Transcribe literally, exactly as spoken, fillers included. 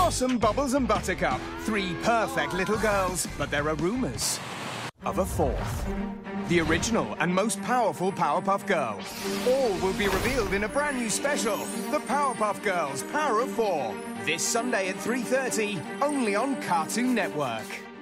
Blossom, Bubbles and Buttercup. Three perfect little girls, but there are rumours of a fourth. The original and most powerful Powerpuff Girl. All will be revealed in a brand new special, The Powerpuff Girls Power of Four. This Sunday at three thirty, only on Cartoon Network.